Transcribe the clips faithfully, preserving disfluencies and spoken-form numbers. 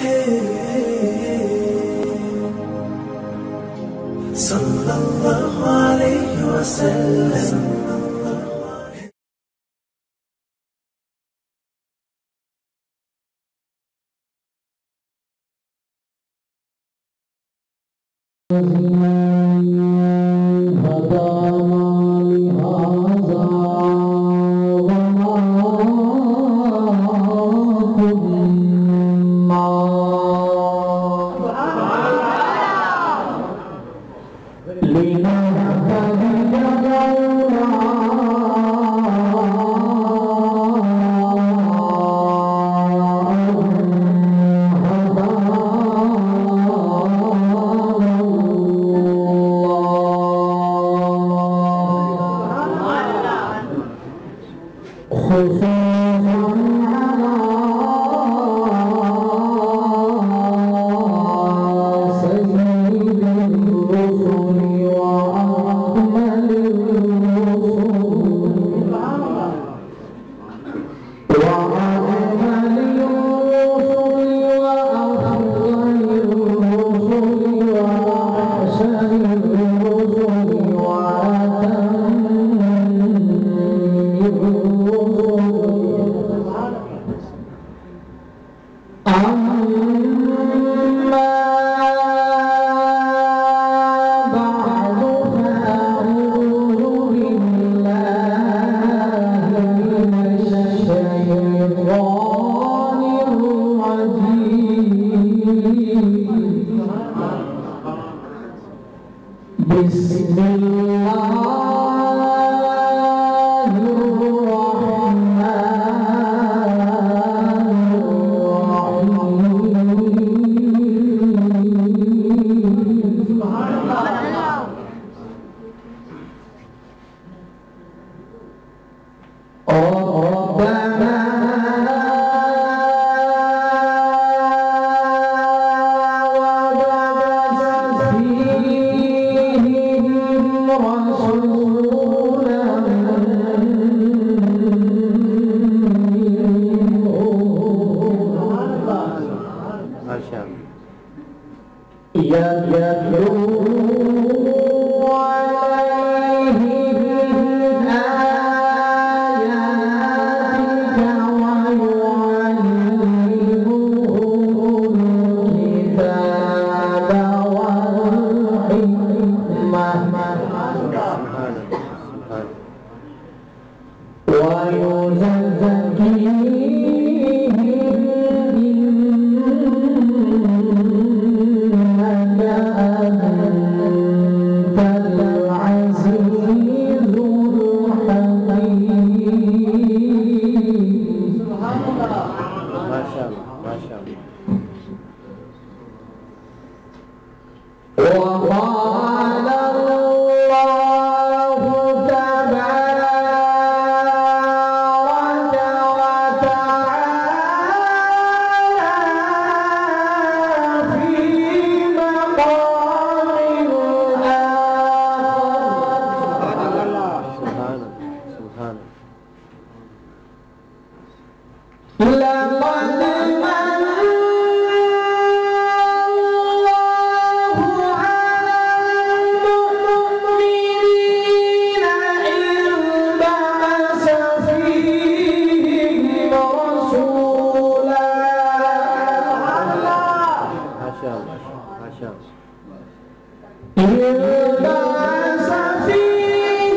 صلى الله عليه وسلم.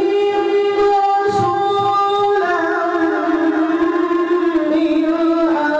فيهم رسولا من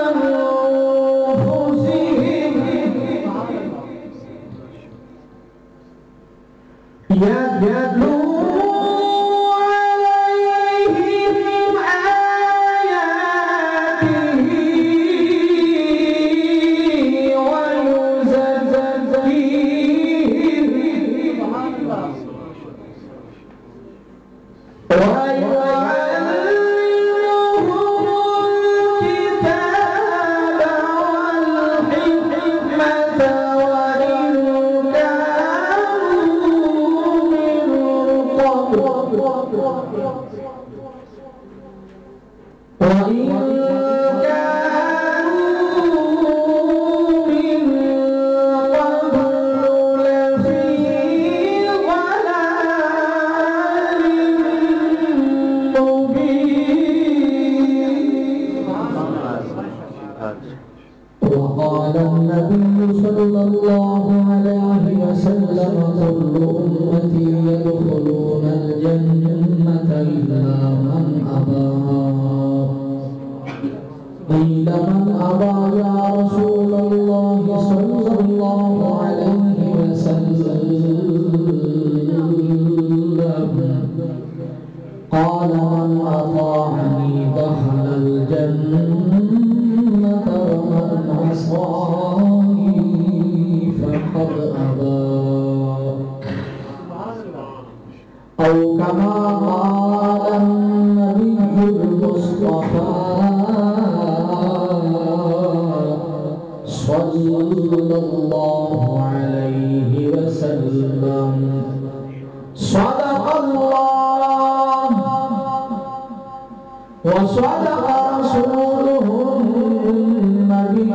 وقال النبي صلى الله عليه وسلم كل أمتي يدخلون الجنة إلا من أبى قيل من أبى يا رسول الله صلى الله عليه وسلم قال من أطاعني دخل الجنة ومن عصاني فقد أبى أو كما قال النبي المصطفى صلى الله عليه وسلم صدق الله وصدق رسوله النبي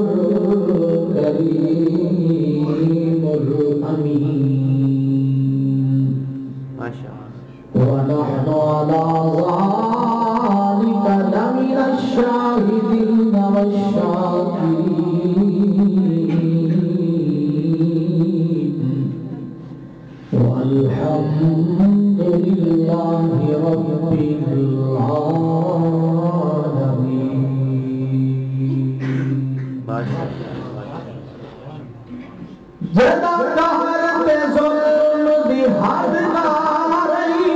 الكريم الأمين ما شاء الله ونحن على ذلك لمن الشاهدين والشاكرين والحمد لله رب العالمين ما شاء الله جدا دہر پہ ظلم دی حد نہ رہی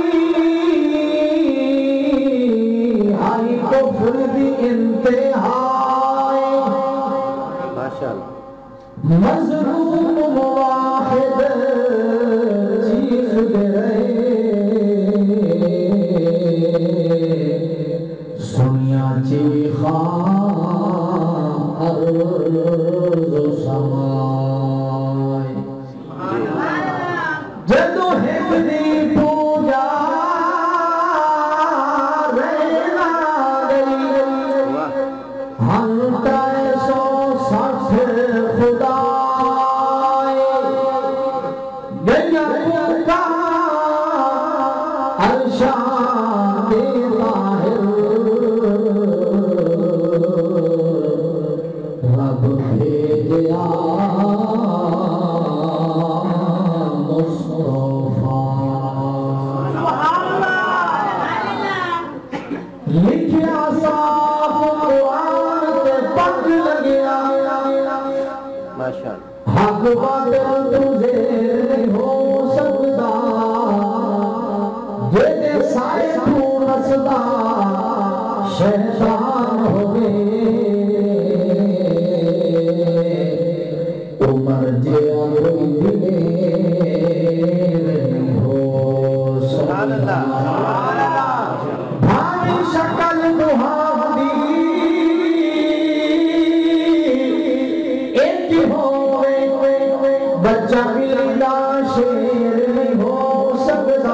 ہائی کفر دی انتہائی ما شاء اللہ مظلوم مواحد چیخ دے رہے سنیا چیخاں ارض و سمائی جدو حفظی پوجا رہنا گئی ہنٹا سو سٹھ خدا گیا پوکا ارشاد طاہر رب بھیجیا لکھیا صاف قرآن تے پنج لگیا ما شاء اللہ حق باطل تجھے نہیں ہو سکتا جیدے سائے تو نسدا شیطان ہوگے عمر جیا کوئی دلیر نہیں ہو سکتا بھاری شکل محمدی ایک ہوئے بچہ ملنا شیر نہیں ہو سکتا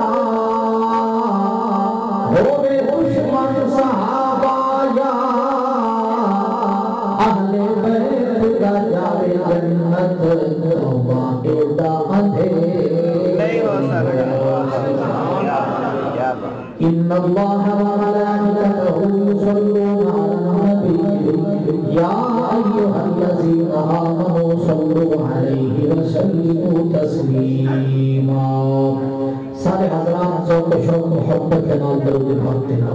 ہوئے دشمن صحابہ یا اہل بیت کا جاوے جنت توبہ ٹوٹا اندھیر نہیں ہو سکتا إن الله وملائكته يصلون على النبي يا أيها الذين آمنوا صلوا عليه وسلموا تسليما سارے حضرات ذوق و شوق محبت کے نال درود پڑھتے ہیں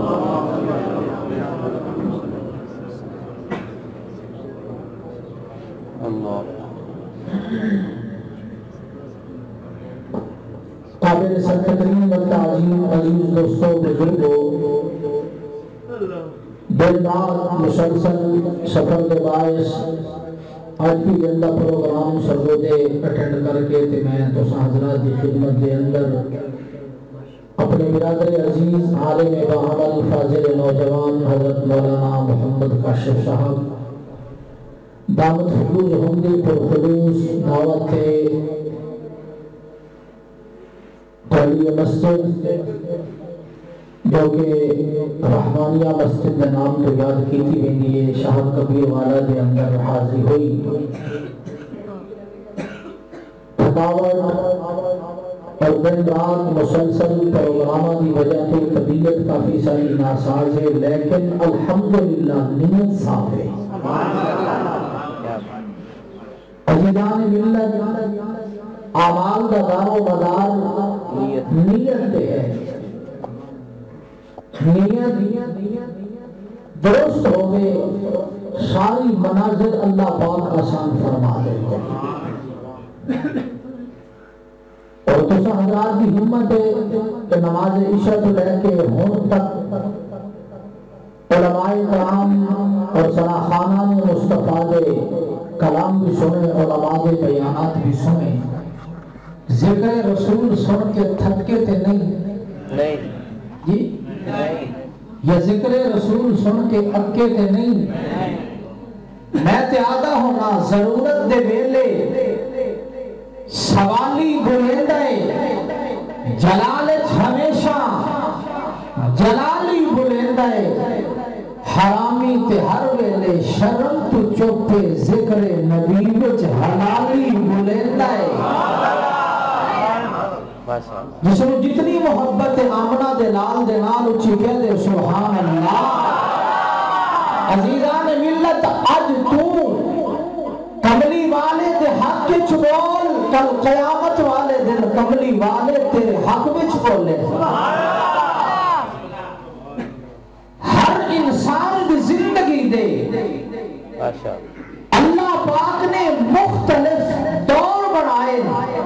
اللہ قابل سرکرین و تعظیم عزیز دوستوں بزرگوں دن رات مسلسل سفر کے باعث آج بھی زندہ پروگرام سرگودے اٹینڈ کر کے تے میں تو حضرات کی خدمت کے اندر اپنے برادر عزیز عالم باعمل فاضل نوجوان حضرت مولانا محمد کاشف صاحب دعوت خلوص ہمدی پر خلوص دعوت تھے تعلیہ مسجد جو کہ رحمانیہ مسجد کا نام تو یاد کی تھی بینی ہے شاہ کبیر والا دے اندر حاضری ہوئی تھکاوٹ اور دن رات مسلسل پروگرامہ کی وجہ سے طبیعت کافی ساری ناساز ہے لیکن الحمدللہ نیت صاف ہے عزیزان ملت اعمال کا دار و مدار نیت پہ ہے. نیت درست ہوگے ساری منازل اللہ پاک آسان فرما دے گا. اور تو حضرات کی ہمت ہے کہ نماز عشاء تو لے کے ہون تک علماء کرام اور سراخانہ نے مصطفیٰ دے کلام بھی سنے، علماء دے بیانات بھی سنے. ذکر رسول سن کے تھکے تھے نہیں نہیں جی نہیں یا ذکر رسول سن کے اکے تھے نہیں. میں تے آدھا ہونا ضرورت دے ویلے سوالی بلیندہ جلالت ہمیشہ جلالی بلیندہ حرامی تے ہر ویلے شرم تو چوپے ذکر نبی وچ حلالی بلیندہ جس نے جتنی محبت آمنہ دے لال دے نال اچھی کہہ دے سبحان اللہ. عزیزان ملت اج تو کملی والے دے حق وچ بول، کل قیامت والے دن کملی والے تیرے حق وچ بولے. ہر انسان دی زندگی دے اللہ پاک نے مختلف دور بنائے.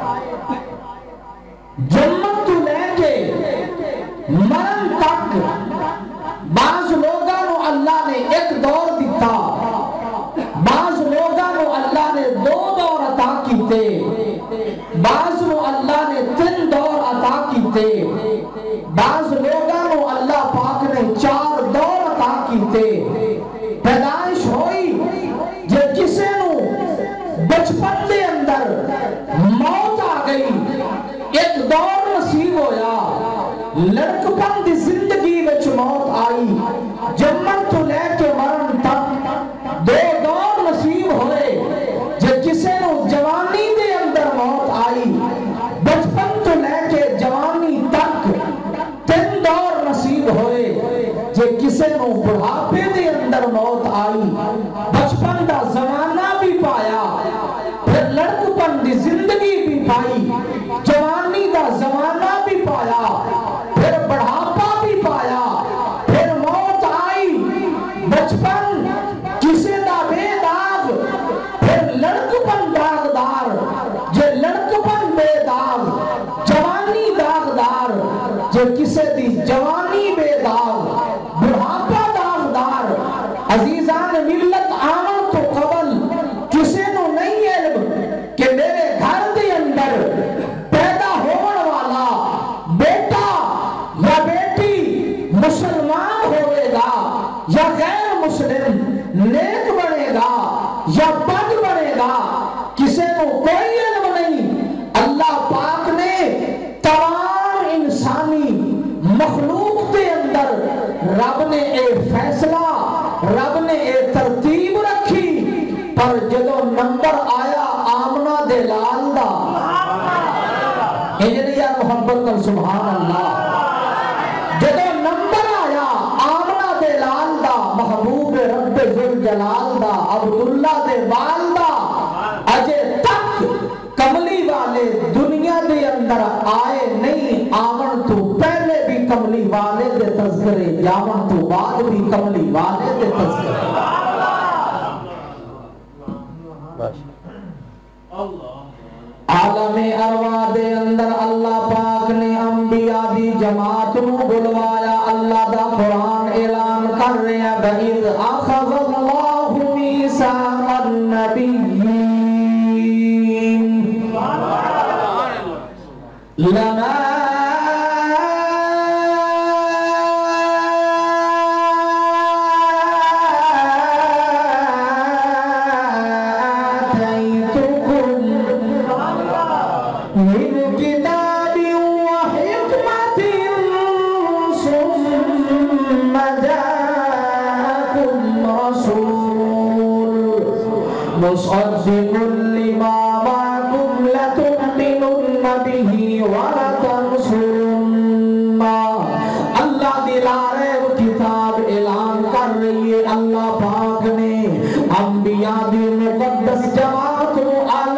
جنت تو لے کے مرن تک بعض لوگاں نو اللہ نے ایک دور دیتا، بعض لوگاں نو اللہ نے دو دور عطا کیتے، بعض نو اللہ نے تین دور عطا کیتے، بعض لوگاں نو اللہ پاک نے چار دور عطا کیتے. پیدائش ہوئی جے کسے نو بچپن دے اندر موت آ گئی، ایک دور نصیب ہویا. لڑکپن دی زندگی وچ موت آئی، جنم تو لے کے مرن تک دو دور نصیب ہوئے. جے کسے نو جوانی دے اندر موت آئی، بچپن تو لے کے جوانی تک تین دور نصیب ہوئے. جے کسے نو بڑھاپے دے اندر موت آئی، بچپن دا زمانہ بھی پایا، پھر لڑکپن دی زندگی بھی پائی، جوانی دا زمانہ بھی پایا، پھر بڑھاپا بھی پایا، پھر موت آئی. بچپن کسے دا بے داغ، پھر لڑکپن داغدار، جے لڑکپن بے داغ، جوانی داغدار، جے کسے دی جوانی بے داغ، بڑھاپا داغدار. عزیزان ملت آمن تو قبل کسے نو نہیں علم کہ میرے گھر دے اندر پیدا ہون والا بیٹا یا بیٹی مسلمان ہوئے گا یا غیر مسلم، نیک بنے گا یا بد بنے گا، کسے کو کوئی علم نہیں. اللہ پاک نے تمام انسانی مخلوق دے اندر رب نے اے فیصلہ، رب نے اے ترتیب رکھی. پر جدو نمبر آیا آمنہ دے لال دا، انجنیا محبت کر سبحان اللہ، جدو نمبر آیا آمنہ دے لال دا، محبوب رب ذوالجلال دا، عبداللہ دے وال دا، اجے تک کملی والے دنیا دے اندر آئے نہیں. آمن تو پہلے بھی کملی والے دے تذکرے، آمن تو بعد بھی کملی والے دے تذکرے. عالم ارواح دے اندر اللہ پاک نے انبیاء دی جماعت نو بلوایا. اللہ دا قرآن اعلان کر رہے ہیں وَإِذْ أَخَذَ اللَّهُ مِيثَاقَ النَّبِيِّينَ لَمَا مصدق لما معكم لتؤمنن به ولتنصرن. اللہ دلارے کتاب اعلان کر رہی ہے. اللہ پاک نے انبیاء دی مقدس جماعت کو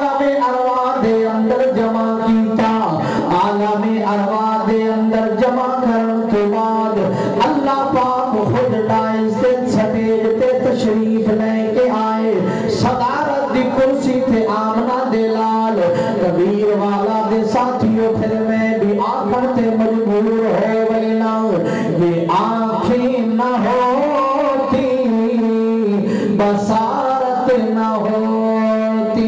बसारत न होती,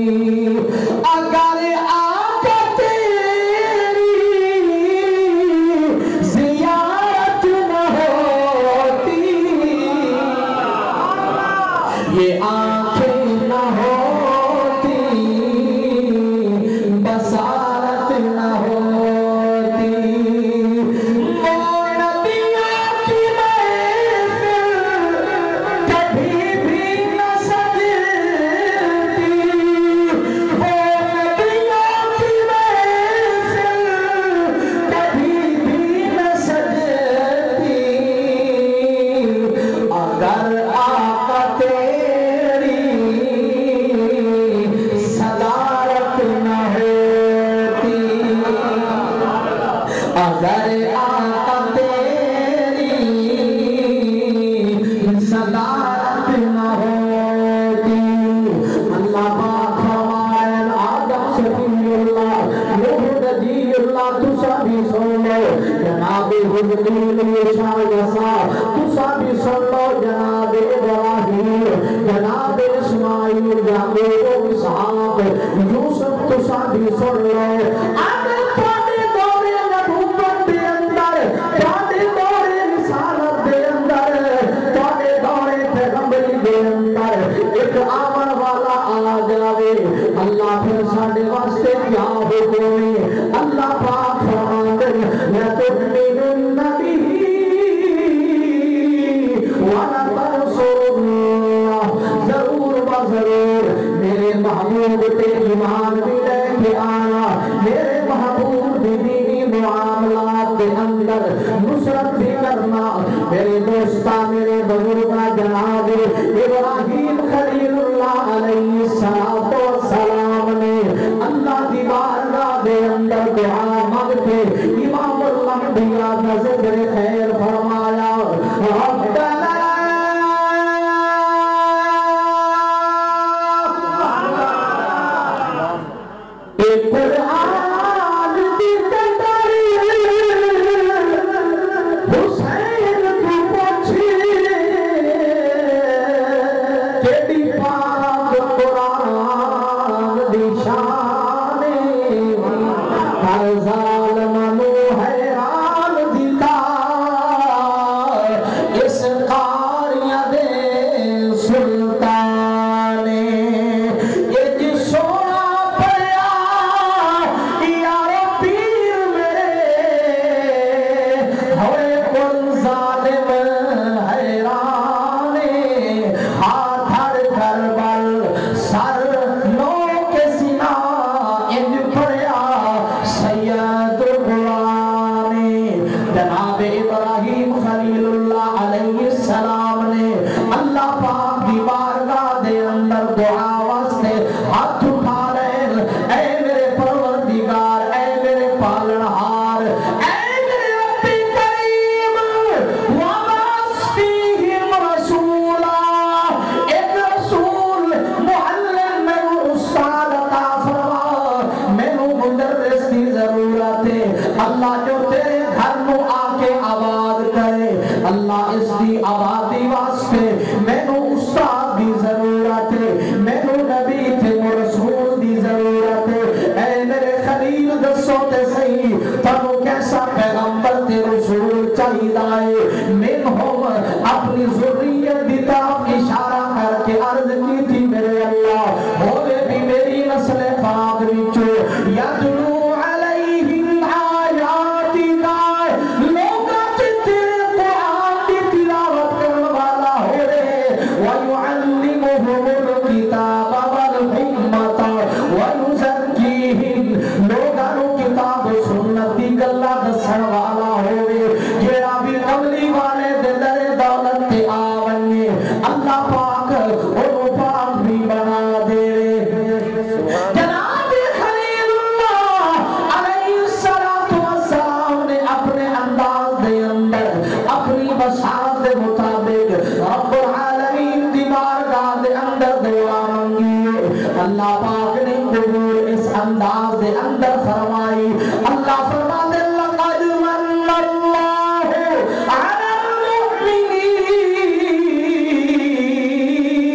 अगर आका तेरी ज़ियारत न होती, ये आंखें न होती, बसारत न होती। वो नबियों की महफिल कभी भी न सजती, वो नबियों की महफिल कभी भी न सजती, अगर आका तेरी सदारत न होती, अगर आका तेरी सदारत न होती। अल्लाह पाक फरमाए आदम शफीउल्लाह नूह नजीउल्लाह तुसा भी सुन लो, जनाब हुज़ैल ईसा यसा तुसा भी सुन लो, जनाब इब्राहीम जनाब इस्माइल याकूब इसहाक यूसुफ तुसा भी सुन लो। अगर तुहाडे दौरे नबूवत दे अंदर, तुहाडे दौरे रिसालत दे अंदर, तुहाडे दौरे पैगंबरी दे अंदर एक आवन वाला आ जावे, अल्लाह फिर साडे वास्ते क्या हुक्म है। अल्लाह पाक फरमाते हैं ला तुमिनुन बिही वला तंसुरुल्लाह, जरूर व जरूर मेरे महबूब पे ईमान भी लेके आना, मेरे महबूब की दीनी मुआमलात के अंदर नुसरत भी करना। मेरे दोस्ता मेरे बुजुर्गा जनाब इब्राहीम खलीलुल्लाह अलैहिस्सलातो वस्सलाम ने अल्लाह की बारगाह के अंदर दुआ मांग के इमामुल अंबिया का जिक्र खैर फरमाया, रब्बना कुरान दी कंदरी हुसैन की पूछी, केडी पाक कुरान दी शान हर ज़ालिम नू हैरान दिता, इस कारियां दे सुल्तान ये जी सोना अपनी ज़ुर्रियत की तरफ इशारा करके अर्ज की थी, मेरे अल्लाह होवे भी मेरी नस्ल पाक विचो यदलू अलैहिम आयातिका, लोगा तेरे कुरान की तिलावत करने वाला होवे, व युअल्लिमुहुमुल किताब वल हिकमत व युज़क्कीहिम, लोगा नु किताब सुन्नत दी गल्ला दसण वाला होवे, जेड़ा भी अमली वाले दे दरे दौलत ते आवने अल्लाह पाक ओनु पाक भी बना दे। जनाब खलीलुल्लाह अलैहिस्सलातु वस्सलाम ने अपने अंदाज दे अंदर अपनी बसात के मुताबिक रब्बुल आलमीन की बारगाह के अंदर दुआ मांगी, अल्लाह पाक ने कबूल इस अंदाज के अंदर फरमाई। अल्लाह फरमाते लक़द मन्नल्लाहु अलल मुमिनीन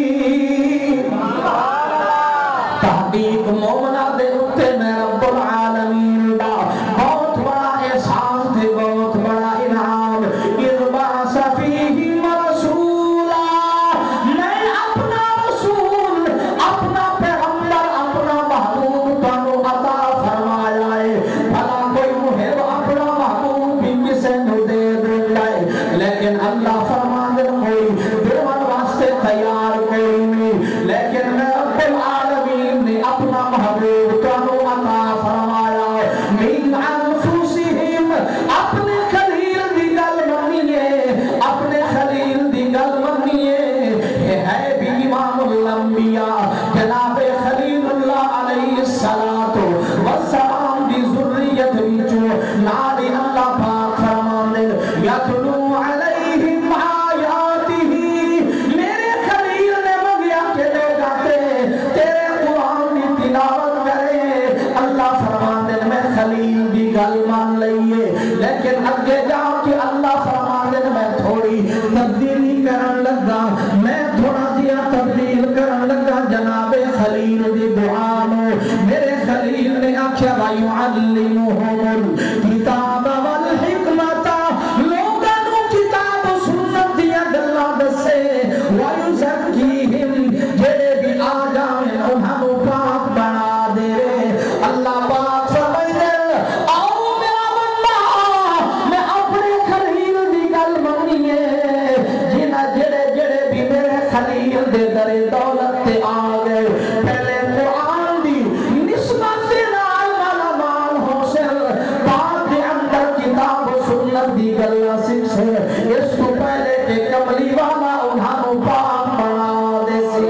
تحقیق مومنہ دے اتے میں رب العالمین دا بہت بڑا احسان تھے، بہت بڑا انعام۔ اذ بعث فیہم رسولا، میں اپنا رسول، اپنا پیغمبر، اپنا محبوب تانوں عطا فرمایا ہے۔ بھلا کوئی محب اپنا محبوب بھی کسے نو دے دیتا ہے، لیکن اللہ فرمان دے کوئی دیوان واسطے تیار کوئی نہیں، لیکن میں رب العالمین نے اپنا محبوب تانوں عطا فرمایا ہے۔ من انفسہم، اپنے خلیل دی گل منیے، اپنے خلیل دی گل منیے۔ یہ ہے بھی امام الانبیاء جناب خلیل اللہ علیہ السلام دی ذریت وچوں نال اللہ پاک فرماندے یتلو علیہم آیاتہ، میرے خلیل نے منگیا کہ لے جاتے تیرے قرآن کی تلاوت کرے۔ اللہ فرماندے میں خلیل دی گل مان لئیے، لیکن اگے جا کے اللہ فرماندے میں تھوڑی تبدیلی کرن لگا، میں تھوڑا دیا تبدیل کرن لگا جناب خلیل دی دعا نو۔ میرے خلیل نے آکھیا وَيُعَلِّمُهُمُ الْكِتَابَ وَالْحِکْمَةَ، لوگاں نو کتاب و سنت دیا گلاں دسے، وَيُزَكِّيهِمْ، جڑے بھی آ جاویں انہاں نو پاک بنا دے۔ اللہ پاک فرمائے آؤ میرا بندہ، میں اپنے خلیل دی گل منیے، جنہ جڑے جڑے بھی میرے خلیل دے در دولت تے آ گئے، پہلے قرآن دی نسبت سے نال مالا مال حاصل، بعد کے اندر کتاب و سنت دی گلاں سکھ سے، اس کو پہلے کہ کملی والا انہاں نو پاک بنا دے سی۔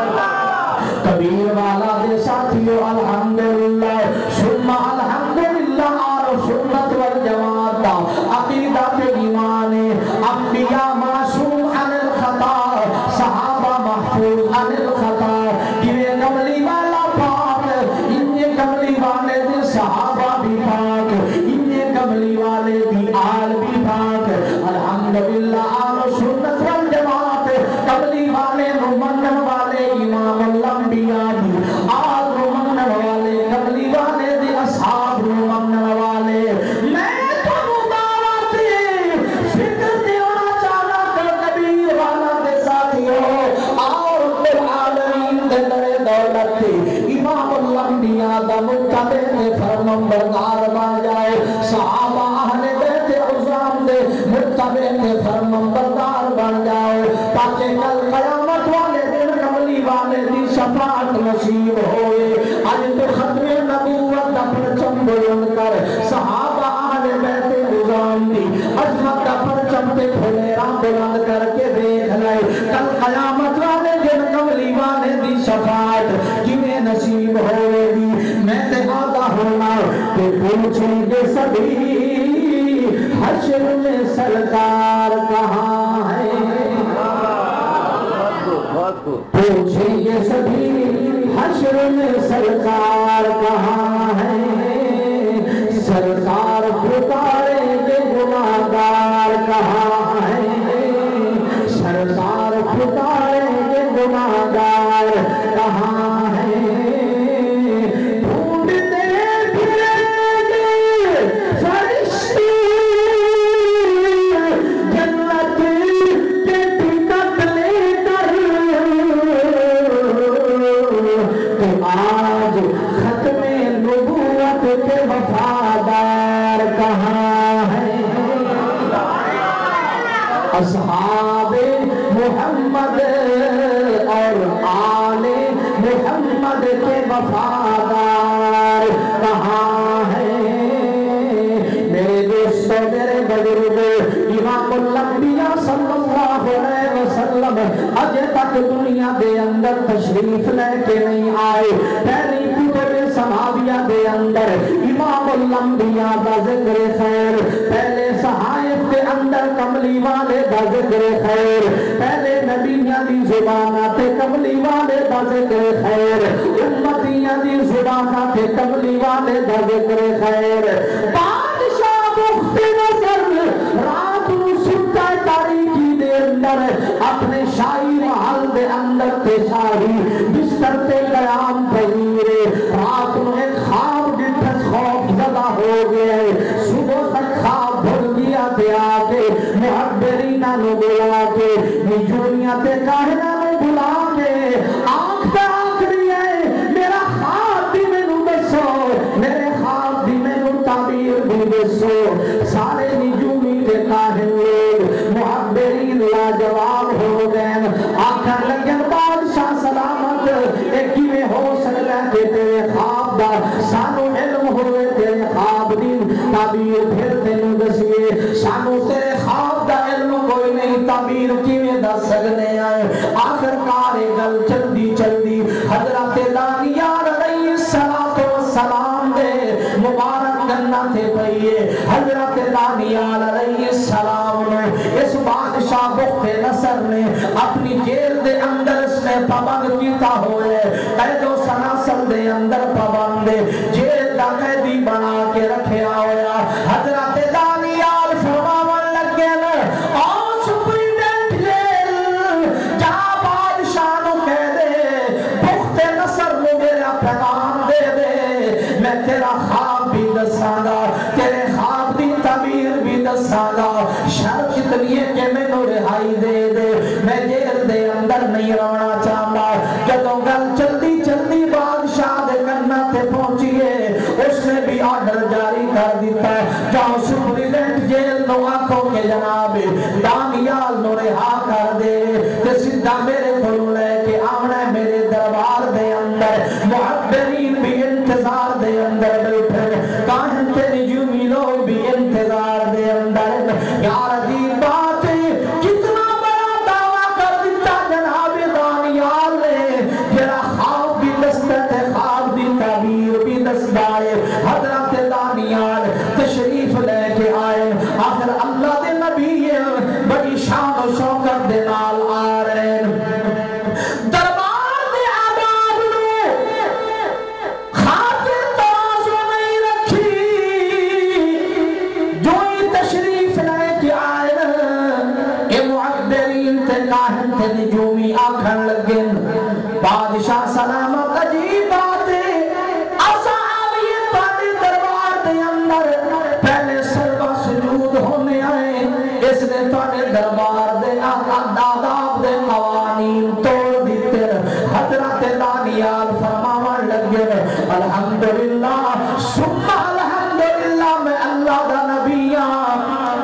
کبیر والا دے ساتھیو الحمدللہ ثم الحمدللہ، اور سنت والجماعت دا عقیدہ تے ایمان، انبیاء معصوم عن الخطا، صحابہ محفوظ عن الخطا۔ کیویں کملی والا پاک، انہیں کملی والے دے صحابہ بھی پاک، انہیں کملی والے دی آل بھی پاک۔ الحمدللہ اور سنت والجماعت، کملی والے نو منن والے امام الانبیاء دی آل نو منن والے، کملی والے دی اصحاب نو منن والے۔ میں تانوں دعوت فکر دینا چاہنا کہ کبیر والا دے ساتھیو اور رب العالمین دے در دولت امام الانبیاء دا متبع تے فرمان بردار بن جائے، صحابہ اہل بیت عظام دے متبع تے فرمان بردار بن جائے، تاکہ کل قیامت والے دن کملی والے دی شفاعت نصیب ہوئے۔ آج تو ختم نبوت دا پرچم بلند کر، صحابہ اہل بیت عظام دی عظمت دا پرچم تے پھلیراں بلند کر کے دیکھ لائے، کل قیامت والے دن کملی والے دی شفاعت کیویں نصیب ہوئے گی۔ میں تے آگاہ ہونا کہ پوچھیں گے سبھی حشر میں سرکار کہاں ہے، پوچھیں گے سبھی حشر میں سرکار کہاں ہے، سرکار پکاریں گے گناہگار کہاں ہے، سرکار پکاریں گے گناہگار کہاں ہے۔ ڈھونڈتے پھریں گے فرشتے جنت کے ٹکٹ لے کر، کہ آج ختم نبوت کے وفادار کہاں ہے، اصحاب محمد اور آل محمد کے وفادار کہاں ہے۔ میرے دوستو، میرے بزرگو، امام الانبیاء صلی اللہ علیہ وسلم اجے تک دنیا دے اندر تشریف لے کے نہیں آئے۔ پہلی کتب سماویہ دے اندر امام الانبیاء دا ذکر خیر، پہلے صحائف کے اندر کملی والے دا ذکر خیر، پہلے نبیاں دی زبانات کملی والے دا ذکر خیر، امتیاں دی زبانات کملی والے دا ذکر خیر۔ بادشاہ مخت نظر رات نو ستا تاریکی دے اندر اپنے شاہی محل دے اندر تے شاہی بستر تے قیام پہی آخر کار گل چلدی چلدی حضرت دانیال علیہ السلام دے مبارک گنہ تھے پئیے حضرت دانیال علیہ السلام نے اس بادشاہ بخت نصر نے اپنی جیل دے اندر اس نے پابند کیتا ہوئے قید و سلاسل دے اندر پابند جیل دا قیدی بنا کے رکھے ہویا حضرت دانیال فرماون لگے نا اور سپریڈنٹ جیل جا بادشاہ نو کہہ دے بخت نصر نو میرا پیغام دے دے میں تیرا خواب بھی دساں گا تیرے خواب دی تعبیر بھی دساں گا شرط اتنی ہے کہ میں نو رہائی دے دے میں جیل دے اندر نہیں رہنا چاہتا جدوں گل چلدی چلدی بادشاہ دے کنا تے پہنچیے اس نے بھی آرڈر جاری کر دیتا جاؤ سپریڈنٹ جیل نو آنکھوں کے جناب دانیال نو رہا کر دے تے سیدھا میرے کولوں لے کے آونا ہے میرے دربار دے اندر محبرین بھی انتظار دے اندر بیٹھے کاہن تے نجومی لوگ بھی انتظار دے اندر یار عجیب بات کتنا بڑا دعویٰ کر دیتا جناب دانیال نے جرا خواب بھی دستا ہے خواب بھی تعبیر بھی دستا ہے حضرت دانیال تشریف لے کے آئے آخر اللہ دے نبی بڑی شان و شوکت دے نال آ رہے دربار دے آداب نو خاطر توازو نہیں رکھی جو ہی تشریف لے کے آئے اے معبرین تے کاہن تے نجومی آکھن لگن بادشاہ سلامت عجیب بات ہے اصحاب یہ پانے دربار دے اندر پہلے سربہ سجود ہونے آئے اس نے پانے دربار دے آداب دے قوانین توڑ دیتے حضرت دانیال فرماون لگے الحمدللہ ثم الحمدللہ میں اللہ دا نبیاں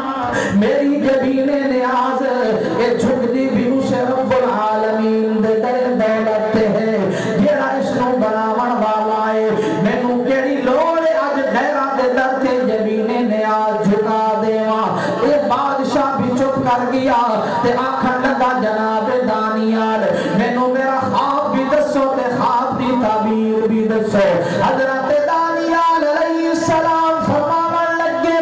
میری جبین نیاز اے جھک دی بھی اسے رب العالمین دے در دولت ہے جیڑا اس نو بناون والا ہے میں نو کیڑی لوڑے آج غیرہ دے در تے جبین نیاز جھکا دیواں اے بادشاہ بھی چپ کر گیا تے آنکھن لگا جناب دانیال میں نو میرا خواب بھی دسو تے خواب دی تعبیر بھی دسو حضرت دانیال علیہ السلام فرماون لگے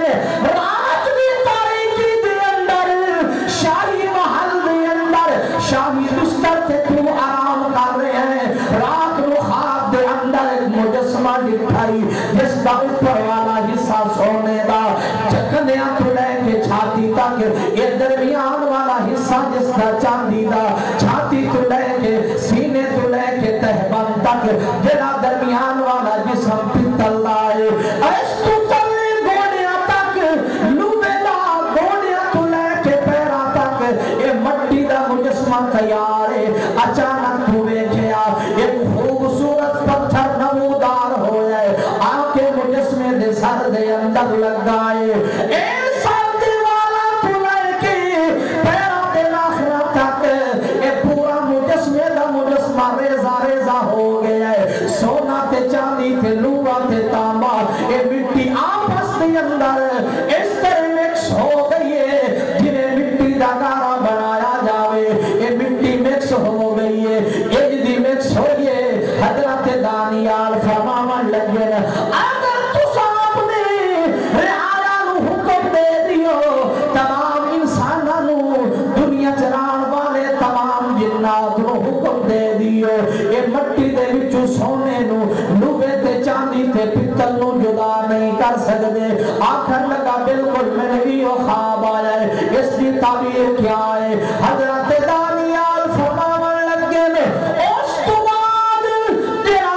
رات بھی تاریکی دے اندر شاہی محل دے اندر شاہی بستر تے تم آرام کر رہے ہیں رات نو خواب دے اندر ایک مجسمہ دکھائی جس دا اوپر والا حصہ سونے دا چکندیاں تو لے کے چھاتی تک یہ درمیان والا حصہ جس دا چاندی دا چھاتی تو لے کے سینے تو لے کے تہبند تک جنا درمیان والا جسم پتل لائے اس تو چلے گوڑیاں تک لوبے دا گوڑیاں تو لے کے پیرا تک یہ مٹی دا مجسمہ تیار ہے اچانک ہوئے کیا ایک خوبصورت پتھر نمودار ہوئے آنکھیں مجسمے دے سر دے اندر لگائے اے سردی والا تو لے کے پیرا دے لاخرہ تک اے پورا مجسمے دا مجسمہ ریزہ ریزہ ہو گیا ہے سونا تے چاندی تے لوبا تے تانبا اے مٹی آپس دے اندر اس طرح مکس ہو گئی ہے جنہیں مٹی دا گارا بنایا جاوے اے مٹی مکس ہو گئی ہے یہ جدی مکس ہوئی ہے حضرت دانیال فرماون لگے اگر تو صاحب نے رعایا نو حکم دے دیو تمام انساناں نو دنیا چران والے تمام جنات نو حکم دے دیو اے مٹی دے وچوں سونے نو لوبے تے چاندی تے پتل نو جدا نہیں کر سکدے آکھن لگا بالکل میں نے بھی خواب آیا ہے اس کی تعبیر کیا ہے حضرت دانیال فرماون لگے نے اس تو بعد تیرا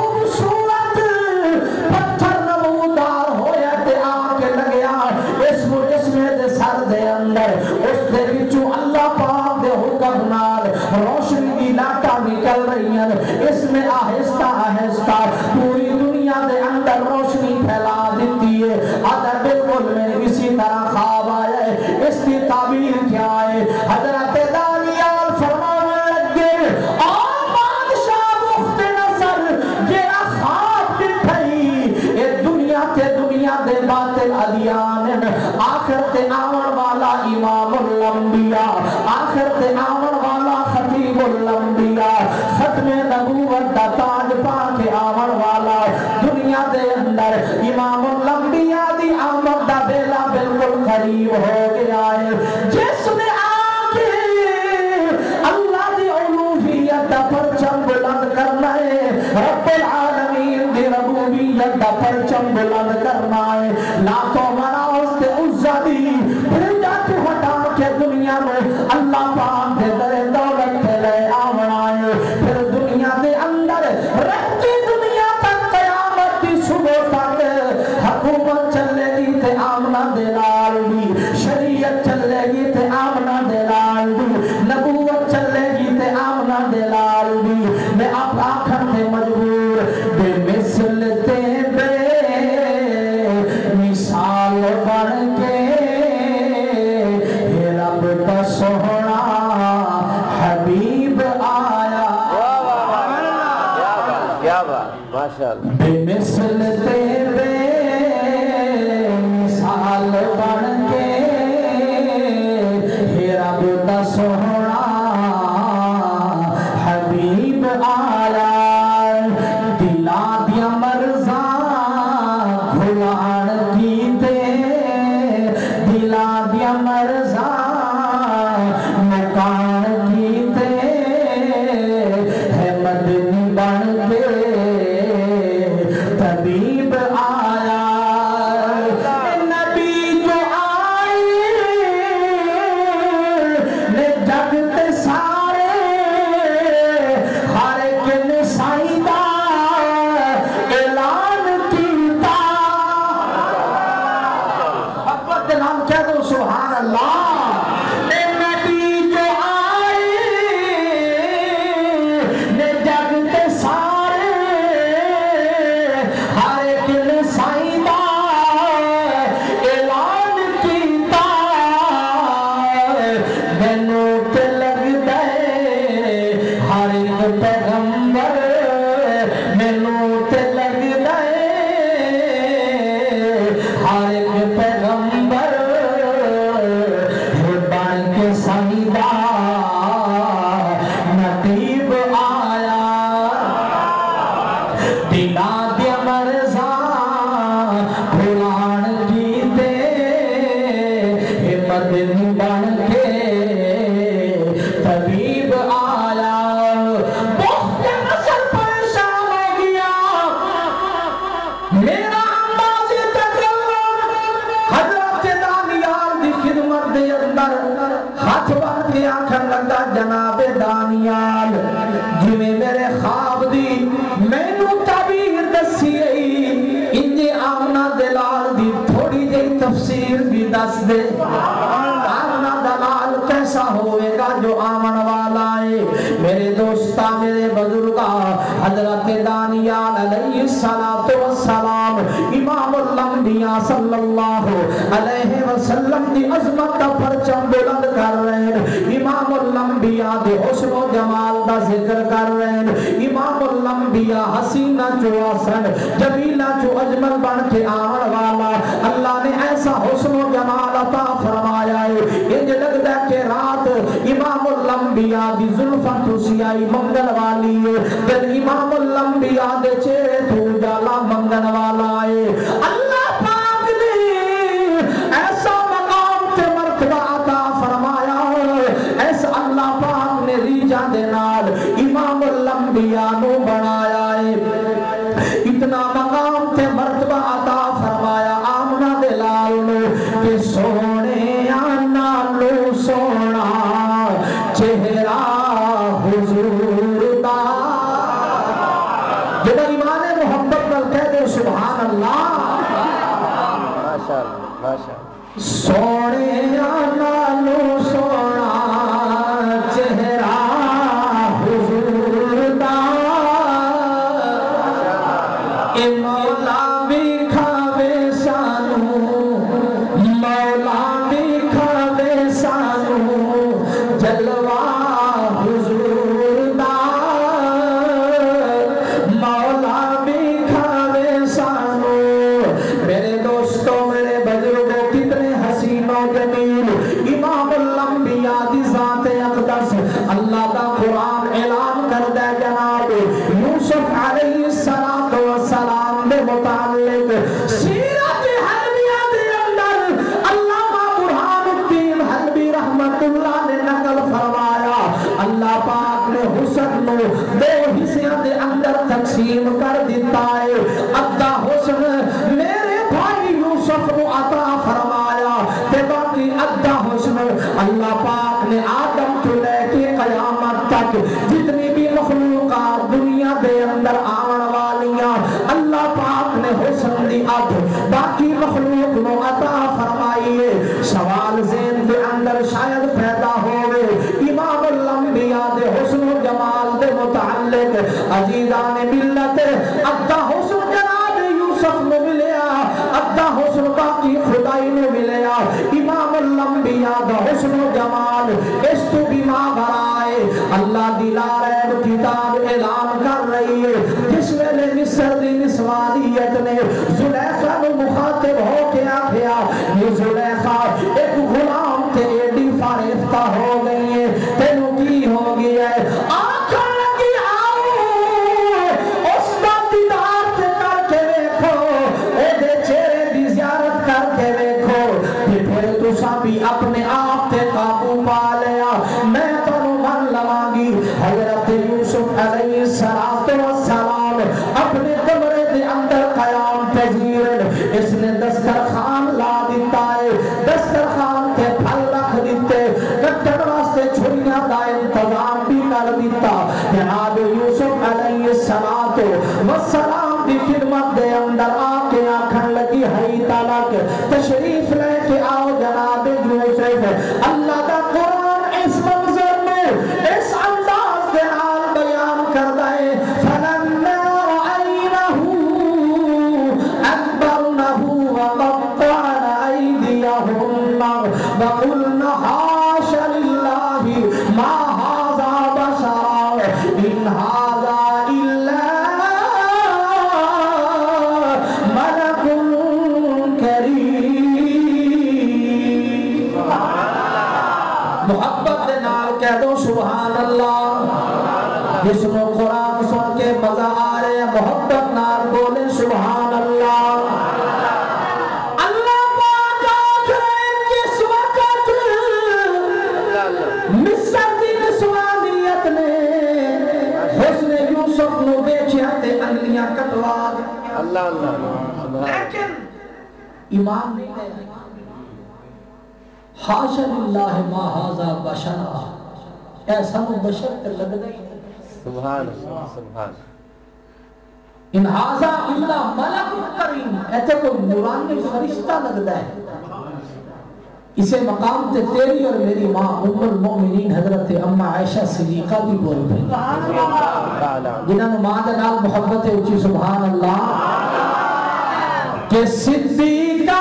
خوبصورت پتھر نمودار ہویا تے آکے لگیا اس مجسمے دے سر دے اندر اس دے وچوں اللہ پاک دے حکم نال روشنی دی لاٹا نکل رہی ہیں اس میں آہستہ آہستہ پوری دنیا دے اندر روشنی پھیلا دیتی ہے اگر بالکل میں اسی طرح خواب آیا ہے اس کی تعبیر کیا ہے حضرت دانیال فرماون لگے اور بادشاہ بخت نصر جیڑا خواب دکھائی اے دنیا تے دنیا دے باطل ادیان آخر تے آون والا امام الانبیاء آخر تے آون والا خطیب الوحیت دا پرچم بلند کرنا ہے، رب العالمین دی ربوبیت دا پرچم بلند کرنا ہے، لاتوں مناؤس تے عزا دی پھر جا تو ہٹا کے دنیا میں اللہ پاک دے در دولت تے لے آونا ہے، پھر دنیا دے اندر رہتی دنیا تک قیامت کی صبح تک حکومت چلے گی تے آمنہ دے لال بھی، شریعت چلے گی تے آمنہ دے لال بھی، نبوت چلے گی تے آمنہ دے لال بھی، میں اب آخر تے مجبور بے مثل تے بے مثال بن کے رب کا سونا حبیب آیا، کیا بات، ماشاءاللہ، بے مثل تیرے مثال بن کے رب کا سونا حبیب آیا، دلا دیا مرزاں گھلان کیتے، دلا دیا مرزاں مکان کیتے، ہے مدنی بن کے طبیب آیا، نبی جو آئے نے جگ تے سارے ہر ایک نسائی دا اعلان کیتا، اکبر دے نام کہہ دو سبحان اللہ، اے نبی جو آئے نے جگ تے سارے ہر ایک نسائی دا اعلان کیتا، مینوں تے لگدا ہے ہر ایک پیغمبر، مینوں تے لگدا ہے ہر ایک پیغمبر بن کے سائیدہ نبیب آیا، دلا دیا مرزاں بھلان کیتے، مدنی بن کے طبیب آیا، بہت نسل پریشان ہو گیا، میرا انداز تکلم حضرت دانیال دی خدمت دے اندر ہاتھ بن کے آنکھن لگا، جناب دانیال جویں میرے خواب دی مینوں تعبیر دسی انجے آمنہ دلال دی تھوڑی جی تفسیر بھی دس دے، آمنہ دلال کیسا ہوئے گا جو آمن والا ہے، میرے دوستا میرے بزرگا، حضرت دانیال علیہ السلام امام الانبیاء صلی اللہ علیہ وسلم دی عظمت کا پرچم بلند کر رہے ہیں، امام الانبیاء دے حسن و جمال دا ذکر کر رہے ہیں، امام الانبیاء حسینہ چو حسن جمیلہ چو اجمل بن کے آمن والا، اللہ نے ایسا حسن و جمال عطا فرمایا ہے، انج لگتا ہے کہ رات امام الانبیاء دی زلفت سیائی منگل والی ہے، دل امام الانبیاء دے چہرے تو جالا منگل والا ہے، اللہ پاک نے ایسا مقام تے مرتبہ عطا فرمایا ہے، ایسا اللہ پاک نے ریجا دے نال امام الانبیاء نو بنایا ہے، اتنا مقام تے مرتبہ عطا فرمایا آمنہ دلال نو کہ سونے آنا لو سونا چہرہ حضور دا، جب ایمان محبت نال کہہ دے سبحان اللہ، ماشاءاللہ، ماشاءاللہ، سونے آنا لو سونا چہرہ حضور دا، اے مولا بھی کھاوے سانو، مولا بھی کھاوے سانو جلوہ حضور دا، مولا بھی کھاوے سانو، میرے دوستوں میرے بزرگوں کتنے حسین و جسد نو دو حصیاں دے اندر تقسیم کر دیتا ہے ادھا حسن میرے بھائی یوسف نو عطا فرمایا تے باقی ادھا حسن اللہ پاک نے آدم تو لے کے قیامت تک جتنی بھی مخلوقات دنیا دے اندر آون والیاں اللہ پاک نے حسن دی اد باقی مخلوق نو عطا فرمائیے سوال ذہن دے اندر شاید پیدا ہوئے امام الانبیاء دے حسن و جمال دے متعلق عزیزان ملت ادھا حسن جناب یوسف نو ملیا ادھا حسن باقی خدائی نو ملیا امام الانبیاء دا حسن و جمال اس تو بھی ماں برائے اللہ دی لارین کتاب اعلان کر رہی ہے جس ویلے مصر دی نسوانیت نے زلیخا نو مخاطب ہو کے آخیا یہ زلیخا ایک غلام تے ایڈی فارفتہ ہو گئی ہے تینو کی ہو گئی ہے آنکھا لگی آؤ اس کا دیدار تے کر کے ویکھو اے دے چہرے دی زیارت کر کے ویکھو پھر تو سابی اپنے آپ تے قابو پا لیا میں تنو من لواگی حضرت یوسف علیہ السلام اپنے کمرے دے اندر قیام پذیر اس نے دسترخوان لا دیتا ہے دسترخوان کے پھل رکھ دیتے کٹن واسطے چھڑیاں دا انتظام بھی کر دیتا جناب یوسف علیہ السلام دی خدمت دے اندر آکے آکھن لگی ہری تالک تشریف لے کے آؤ جناب یوسف اللہ کا قرآن اس منظر میں اس انداز کے حال بیان کر دائے فَلَمَّا رَأَيْنَهُ أَكْبَرْنَهُ وَقَطَّعْنَ أَيْدِيَهُنَّ وَقُلْنَ حَاشَ لِلَّهِ مَا هَذَا بَشَرًا إِنْ هَذَا إِلَّا مَلَكٌ كَرِيمٌ محبت دے نال کہہ دو سبحان اللہ جس میں قرآن سن کے مزہ آ رہے ہیں محبت نال بولے سبحان اللہ اللہ پاک آخ رہے جس وقت مصر دی نسوانیت نے حسن یوسف نو بیچیا تے انگلیاں کٹوا دیا اللہ اللہ لیکن ایمان نہیں ہے حاشا للہ ما ھذا بشرا ایسا نو بشر تے لگدا ہی نہیں سبحان سبحان ان ھذا الا ملک کریم ایسے کوئی نورانی فرشتہ لگتا ہے اسے مقام تے تیری اور میری ماں ام المؤمنین حضرت اما عائشہ صدیقہ بھی بول پئی جنہاں نے ماں دے نال محبت ہے اچھی سبحان اللہ کہ صدیقہ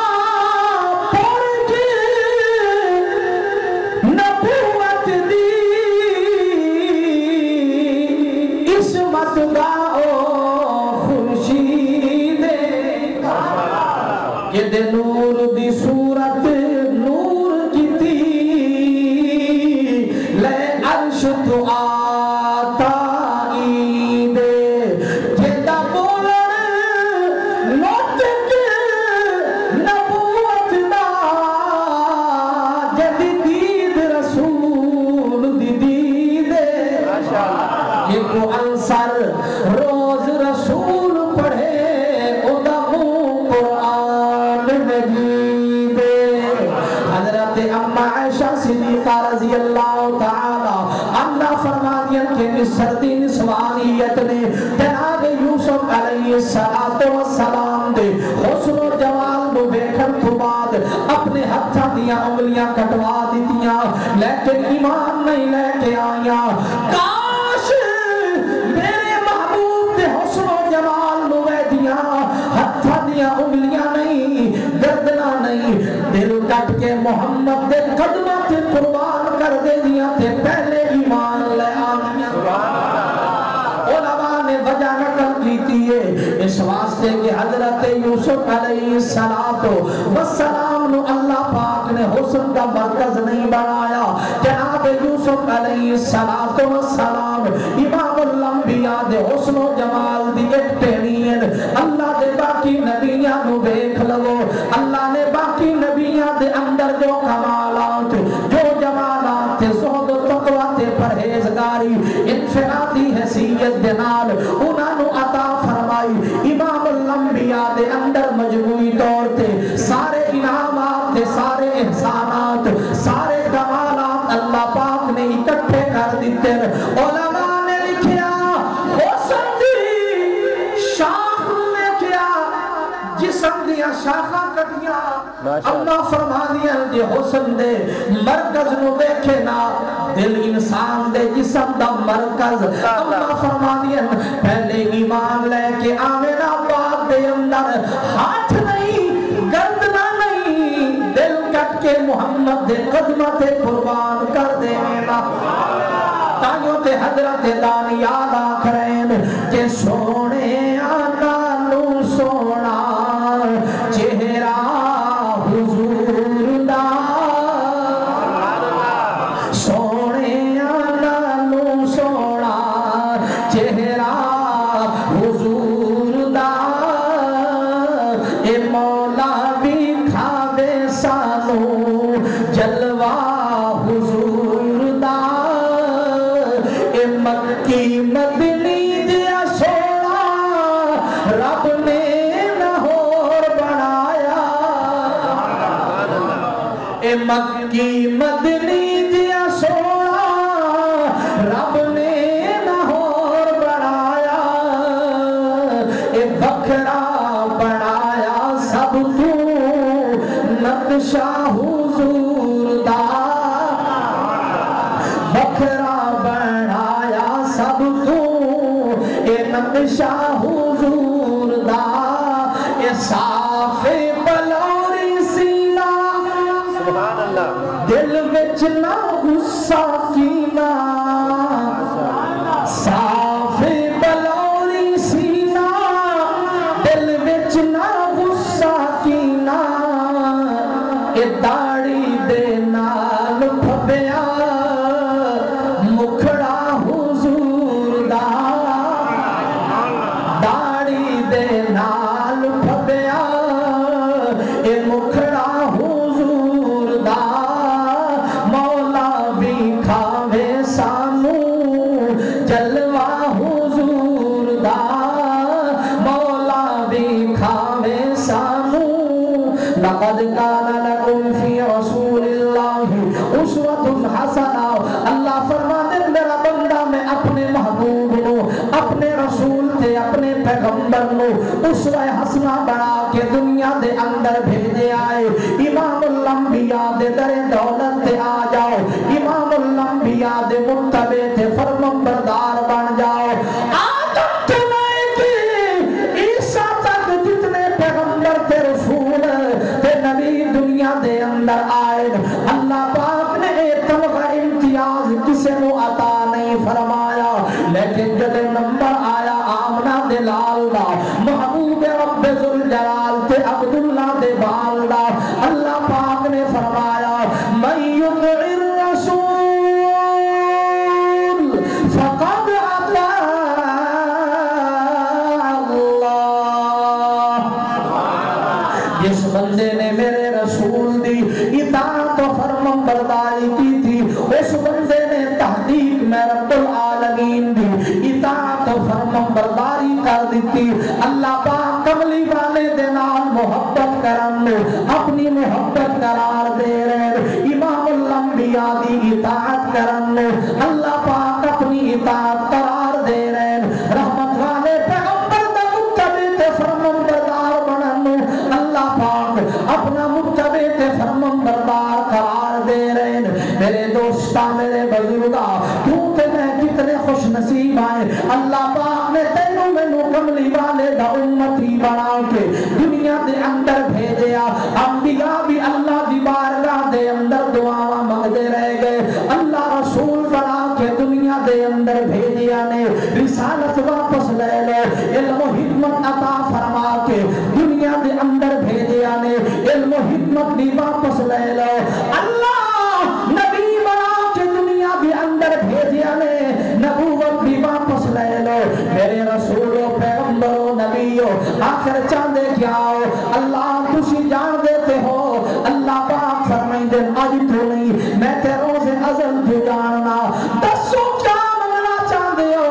دے نور دی صورت نور کیتی لے عرش تو آتا دے جیدہ بولن نوتک نبوت دا جدی دید رسول دی دیدے یہ کو انصر روز رسول پڑھے صدیقہ رضی اللہ تعالی عنہ فرمانیاں کہ مصر دی نسوانیت نے جناب یوسف علیہ السلام دے حسن و جمال نو دیکھن تو بعد اپنے ہتھاں دیاں انگلیاں کٹوا دتیاں لیکن ایمان نہیں لے کے آیاں کاش میرے محبوب دے حسن و جمال نو دیاں ہتھاں دیاں انگلیاں نہیں گردنا نہیں دل کٹ کے محمد دے قدمہ تے قربان کر دے دیا تے پہلے ایمان لے آنیاں علماء نے وجہ نقل کیتی ہے اس واسطے کہ حضرت یوسف علیہ السلام نو اللہ پاک نے حسن کا مرکز نہیں بنایا جناب یوسف علیہ السلام امام الانبیاء دے حسن و جمال دی ایک ٹہنین اللہ دے باقی نبیاں نو دیکھ لگو اللہ نے باقی نبیاں دے اندر جو کمالات جو جمالات زہد و تقوی تے پرہیزگاری ان سے انفرادی حیثیت دے نال انہاں نو عطا فرمائی امام الانبیاء دے اندر مجموعی طور تے سارے انعامات تے سارے احسانات سارے کمالات اللہ پاک نے اکٹھے کر دیتے علماء نے لکھیا حسن دی شاخ نے کیا جسم دیا شاخاں کٹیاں اللہ فرما دیا جی حسن دے مرکز نو دیکھے نا دل انسان دے جسم دا مرکز اللہ فرما دیا پہلے ایمان لے کے آمینہ پاک دے اندر ہاتھ نہیں گردنا نہیں دل کٹ کے محمد دے قدمت قربان کر دے میرا تائیوں تے حضرت دانیال آکھرین کہ سونے آنا نو سونا چہرہ حضور دا سونے آنا نو سونا چہرہ حضور دا اے مولا بھی کھاوے سانو جلوہ حضور دا اے مکی مدنی دیا سونا رب نے لاہور بنایا اے مکی مدنی دیا سونا رب نے لاہور بنایا اے بکھرا بنایا سب تو نقشہ حضور دا بکھرا بنایا سب تو اے نقشہ حضور دا اے صاف بلوری سینہ سبحان اللہ دل وچ نہ غصہ کینا صاف بلوری سینہ دل وچ نہ غصہ کینا اے داڑھی دے نال پھبیا مکھڑا حضور دا داڑھی دے نال پھبیا اے مکھڑا حضور دا مولا بھی کھاوے سانو جلوہ حضور دا مولا بھی کھاوے سانو لقد کان لکم فی رسول اللہ اسوۃ حسنہ اللہ فرماتے میرا بندہ میں اپنے محبوب نو اپنے رسول تے اپنے پیغمبر نو اسوہ حسنہ بنا کے دنیا دے اندر بھیجے آئے امام الانبیاء دے در دولت تے آ جاؤ امام الانبیاء دے متبع تے فرمان بردار بن جاؤ آدم تے لائے کی عیسیٰ تک جتنے پیغمبر تے رسول تے نبی دنیا دے اندر آئے اللہ پاک نے ایک طبقہ امتیاز کسے نو عطا نہیں فرمایا لیکن جب نمبر آیا آمنہ دے لال دا محبوب رب ذوالجلال تے عبداللہ دے بال دا اللہ پاک نے فرمایا من یطع الرسول فقد اطاع اللہ جس بندے نے میرے رسول دی اطاعت و فرمان برداری کی تھی اس بندے نے تحقیق میں رب العالمین دی اطاعت و فرمان برداری کر دیتی اللہ پاک کملی والے دے نال محبت کرن اپنی محبت قرار دے رہے امام الانبیاء دی اطاعت کرن اللہ پاک اپنی اطاعت قرار دے رہے رحمت والے پیغمبر دا متبع تے فرمان بردار بنن اللہ پاک اپنا متبع تے فرمان بردار قرار دے رہے میرے دوستاں میرے بزرگاں تو تے میں کتنے خوش نصیب آئے اللہ پاک نے تینوں مینوں کملی والے دا امتی بنا کے دنیا دے اندر بھیجیا انبیاء بھی اللہ دی بارگاہ دے اندر دعاواں منگتے رہ گئے اللہ رسول بنا کے دنیا دے اندر بھیجیا نے رسالت واپس لے لو علم و حکمت عطا فرما کے دنیا دے اندر بھیجیا نے علم و حکمت بھی واپس لے لو اللہ نبی بنا کے دنیا دے اندر بھیجیا نے نبوت بھی واپس لے لو میرے رسولوں پیغمبروں نبیوں آخر چاندے کیا ہو اللہ تسی جان دیتے ہو اللہ پاک فرمائیں دے آج تو نہیں میں تے روز ازل تو جاننا دسو کیا منگنا چاندے ہو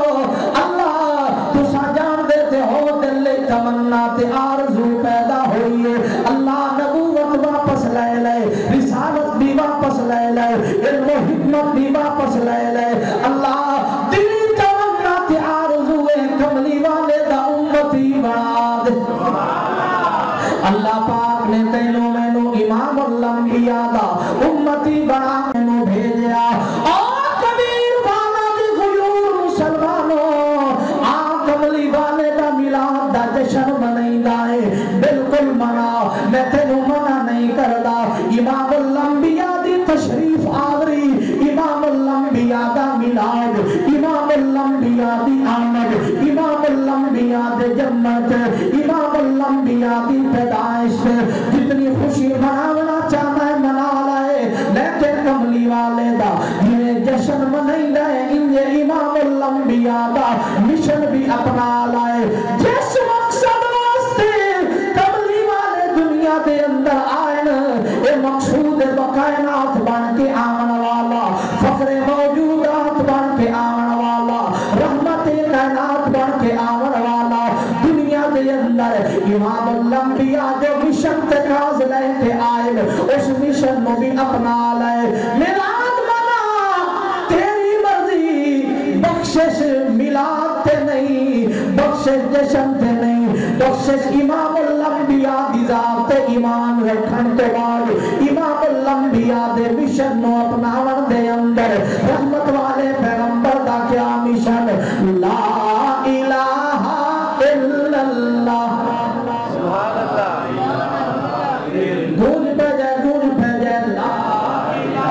دنیا دا مشن بھی اپنا لائے جس مقصد واسطے کملی والے دنیا دے اندر آئن اے مقصود بکائنات بن کے آمن والا فخر موجودات بن کے آمن والا رحمت کائنات بن کے آمن والا دنیا دے اندر امام الانبیاء جو مشن تے کاز لے کے آئے اس مشن میں بھی اپنا لائے میلاد منا تیری مرضی بخشش میلاد تے نہیں بخشش جشن تے نہیں بخشش امام الانبیاء دی ذات تے ایمان رکھن تے بعد امام الانبیاء دے مشن نو اپناون دے اندر رحمت والے پیغمبر دا کیا مشن لا الہ الا اللہ سبحان اللہ گونج پہ جائے گونج پہ جائے لا الہ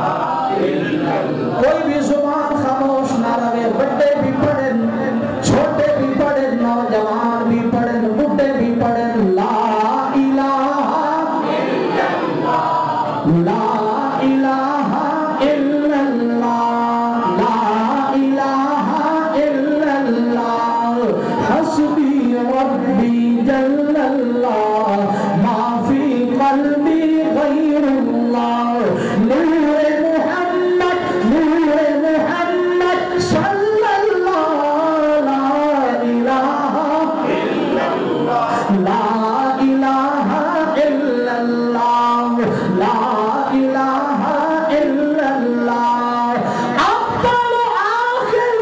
الا اللہ کوئی بھی زبان خاموش نہ رہے بڑے بھی پڑھیں چھوٹے بھی پڑھیں نوجوان بھی پڑھیں بڑھے بھی پڑھیں لا الہ الا اللہ لا الہ الا اللہ لا الہ الا اللہ حسبی ربی جل اللہ ما فی قلبی غیر اللہ نور محمد نور محمد صلی اللہ لا الہ الا اللہ لا الہ الا اللہ لا الہ الا اللہ اول آخر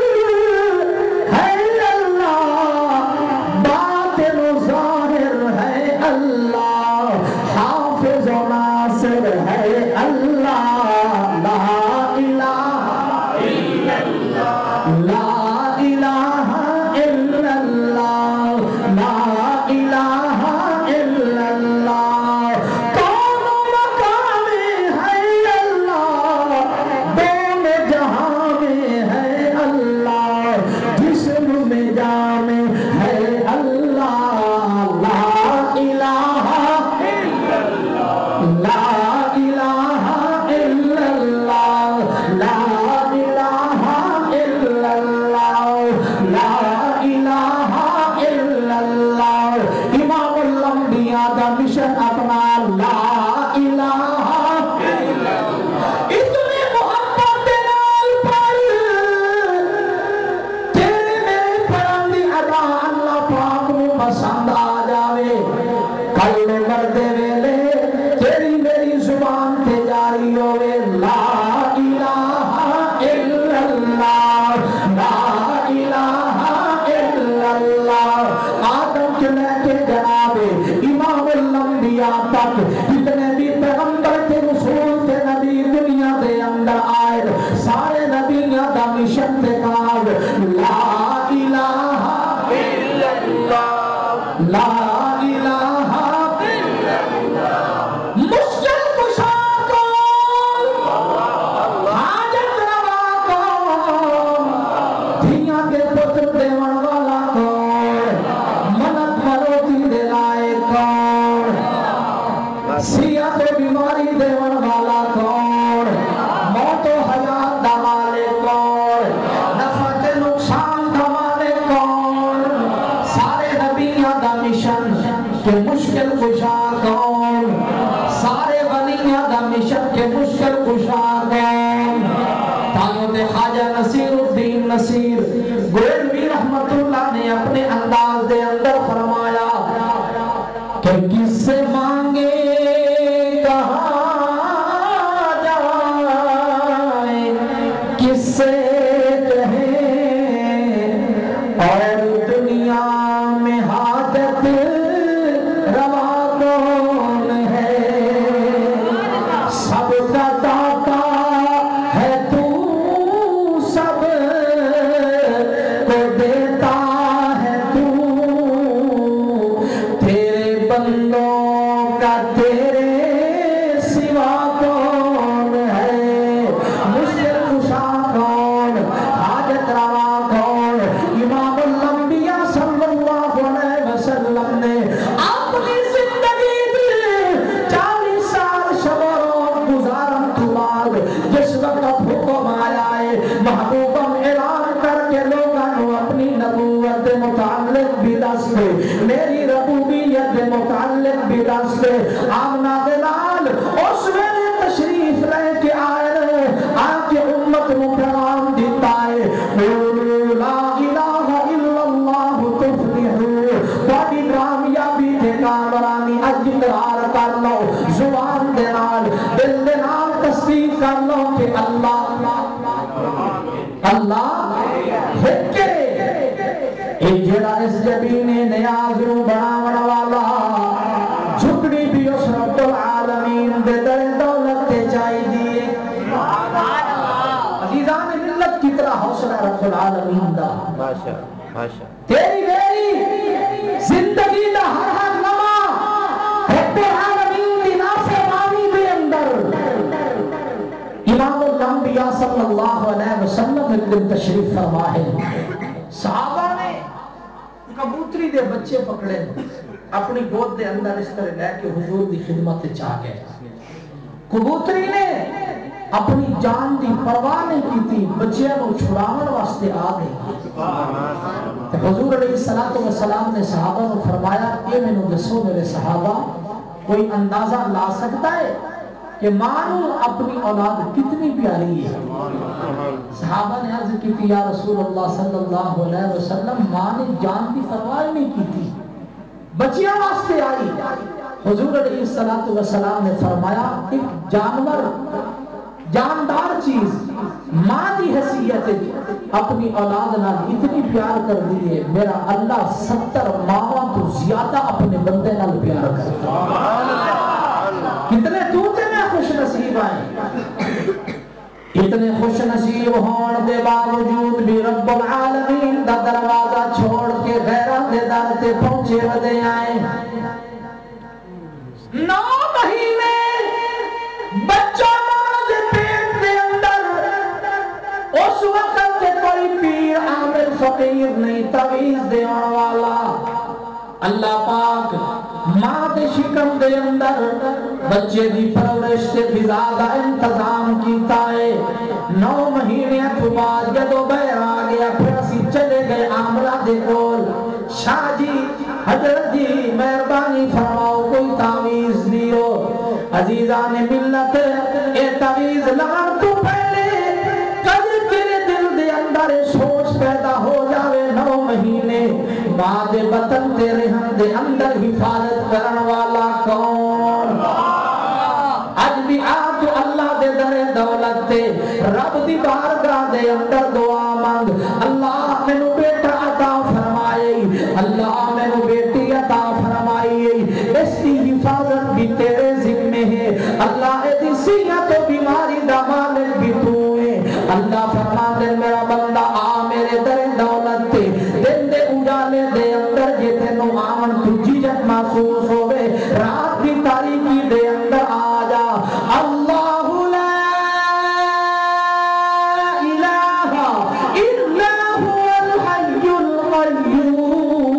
ہے اللہ باطن و ظاہر ہے اللہ حافظ و ناصر ہے اللہ لا الہ الا اللہ لا الہ الا اللہ لا الہ الا اللہ کون مقام ہے اللہ دون جہاں میں ہے اللہ جسم میں جام ہے اللہ لا الہ الا اللہ لا الہ الا اللہ لا الہ الا اللہ لا الہ الا اللہ امام الانبیاء دا مشن اپنا لا الہ الا اللہ اتنی محبت نال پڑھ تیرے میرے پڑھن دی ادا اللہ پاک نو پسند آ جاوے کل مردے ویلے تیری میری زبان تے جاری ہوئے لا الہ الا اللہ لا الہ الا اللہ آدم کے لے کے جناب امام الانبیاء تک جتنے بھی پیغمبر کے رسول کے نبی دنیا دے اندر آئے سارے نبیوں دا مشن تے کار لا الہ الا اللہ لا دستے میری ربوبیت دے متعلق بھی دستے آمنہ دلال اس ویلے تشریف لے کے آئے آن کے امت مکرام دیتا ہے قولوا لا الہ الا اللہ تفلحوا بڑی کامیابی تے کامرانی اج اقرار کر لو زبان دے نال دل دے نال تصدیق کر لو کہ اللہ اللہ ہے ایک جڑا اس جبینے نیاز رو بناون والا جھکڑی بھی اس رب العالمین دے در دولت تے چاہی دیئے عزیزان ملت کی طرح حوصلہ رب العالمین دا باشا باشا تیری میری زندگی دا ہر ہر نما رب العالمین دی نافرمانی دے اندر امام الانبیاء صلی اللہ علیہ وسلم ایک دن تشریف فرما ہے صحابہ نے کبوتری دے بچے پکڑے اپنی گود دے اندر اس طرح لے کے حضور دی خدمت چاہ گئے کبوتری نے اپنی جان دی پرواہ نہیں کی تھی بچیاں کو چھڑاون واسطے آ گئی حضور علیہ السلام نے صحابہ کو فرمایا کہ میں نے دسو میرے صحابہ کوئی اندازہ لا سکتا ہے کہ ماں اپنی اولاد کتنی پیاری ہے صحابہ نے عرض کی تھی یا رسول اللہ صلی اللہ علیہ وسلم ماں نے جان کی پرواہ نہیں کی تھی بچیاں واسطے آئی حضور علیہ السلام نے فرمایا ایک جانور جاندار چیز ماں دی حیثیت اپنی اولاد نہ اتنی پیار کر دی ہے میرا اللہ ستر ماں تو زیادہ اپنے بندے نال پیار کرتا کتنے توتے میں خوش نصیب آئے اتنے خوش نصیب ہون دے باوجود بھی رب العالمین دا دروازہ چھوڑ کے غیران دے در تے پہنچے ودے آئے نو مہینے بچہ دے پیٹ دے اندر اس وقت تے کوئی پیر عامل فقیر نہیں تویز دے آن والا اللہ پاک ماں دے شکم دے اندر بچے دی پرورش سے بھی زیادہ انتظام کیتا ہے نو مہینے تو بعد جدو بیر آ گیا پھر اسی چلے گئے عاملہ دے کول شاہ جی حضرت جی مہربانی فرماؤ کوئی تعویز دیو عزیزان ملت اے تعویز لگن تو پہلے کل تیرے دل دے اندر سوچ پیدا ہو جاوے نو مہینے ماں دے بطن تیرے ہم دے اندر حفاظت کرن والا کون آج بھی آج اللہ دے در دولت تے رب دی بارگاہ دے اندر دعا مانگ اللہ میں نو بیٹا عطا فرمائے اللہ میں نو بیٹی عطا فرمائے اس کی حفاظت بھی تیرے ذمہ ہے اللہ دی صحت و بیماری دا مالک بھی تو ہے اللہ فرما دے میرا بندہ آ میرے در دولت تے دن دے اجالے دے اندر جے تینو آمن تجھی جت محسوس ہوئے رات کی تاریکی دے اندر آ جا اللہ لا الہ الا هو الحی القیوم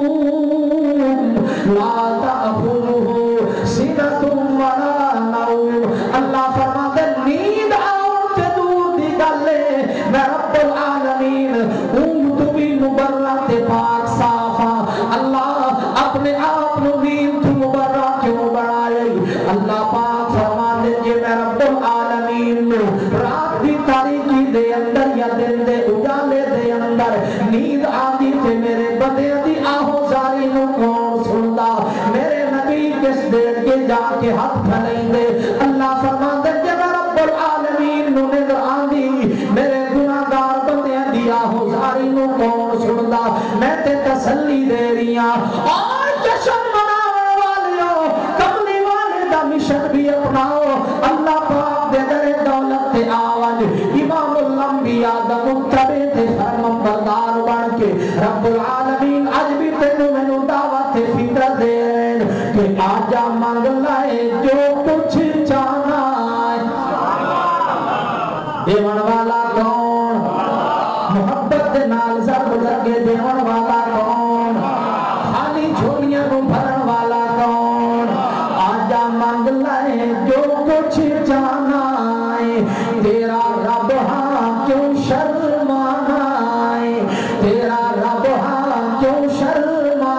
لا تأخذه سنة ولا نوم اللہ فرما دے نیند آؤں سے دور دی گلے میں رب العالمین ہوں تو بھی مبرت پاک صافا اللہ اپنے آپ نو نیند تو مبرت کیوں بڑھائے اللہ پاک فرما دے جے میں رب العالمین نو رات دی تاریکی دے اندر یا دن دے اجالے دے اندر نیند آدھی تے میرے بدے دی آہو زاری نو کون سندا میرے نبی کس دیر کے جا کے ہاتھ پھلیں دے اللہ فرما دے جے میں رب العالمین نو نظر آدھی میرے گناہگار بندے دی آہو زاری نو کون سندا میں تے تسلی دے رہیاں اور جشن مناون والیوں کملی والے دا مشن بھی اپناؤ اللہ پاک دے در دولت تے آواز امام الانبیاء دا متبع تے فرمان بردار بن کے رب العالمین آج بھی تینو میں نو دعوت فکر دے کہ آجا مانگ لائے جو کچھ چاہنا دیوان والا کون محبت نال ضرب لگے دیوان والا کون خالی جھولیاں کو بھرن والا کون آجا مانگ لائے جو کچھ چاہنا ہے تیرا رب ہاں کیوں شرمانا ہے تیرا رب ہاں کیوں شرمانا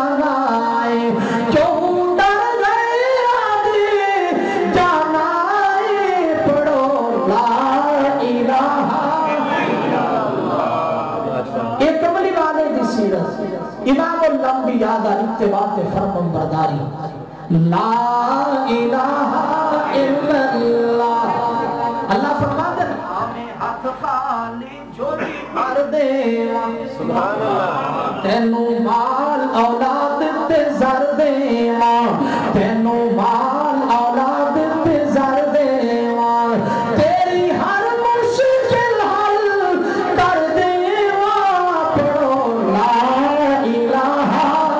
بصیرت امام الانبیاء دا اتباع تے فرمان برداری لا الہ الا اللہ اللہ فرماتے ہیں ہمیں ہاتھ خالی جھولی بھر دے سبحان اللہ تینو مال اولاد تے زر دے تینو مال اولاد تے زر دے تیری ہر مشکل حل کر دے پڑھو لا الہ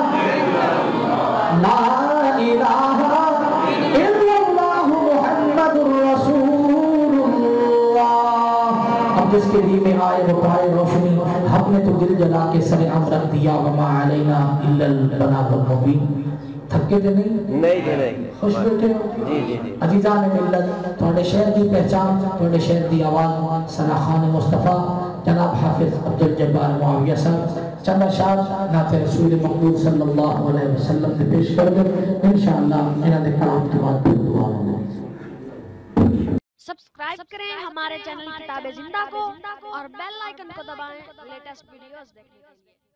لا الہ الا اللہ محمد رسول اللہ اب جس کے لیے میں آئے وہ پائے روشنی ہم نے تو دل جلا کے سر عام رکھ دیا وما علینا الا البلاغ المبین تھکے تھے نہیں نہیں جی نہیں خوش بیٹھے ہو جی جی جی عزیزان ملت تھوڑے شہر دی پہچان تھوڑے شہر دی آواز ثنا خان مصطفیٰ جناب حافظ عبدالجبار معاویہ صاحب چند اشعار نعت رسول مقبول صلی اللہ علیہ وسلم سے پیش کر دیں انشاءاللہ انہاں دے کلام کے بعد پھر دعا ہوگی سبسکرائب کریں ہمارے چینل کتاب زندہ کو اور بیل آئیکن کو دبائیں لیٹسٹ ویڈیوز دیکھنے کے لیے